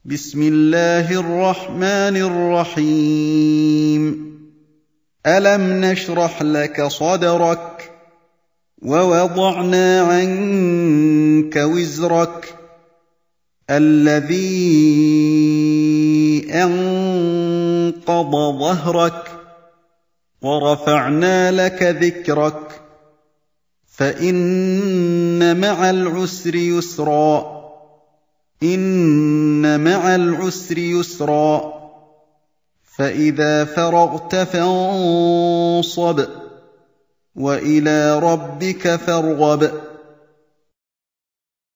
بسم الله الرحمن الرحيم ألم نشرح لك صدرك ووضعنا عنك وزرك الذي أنقض ظهرك ورفعنا لك ذكرك فإن مع العسر يسرا إن مع العسر يسرا فإذا فرغت فانصب وإلى ربك فارغب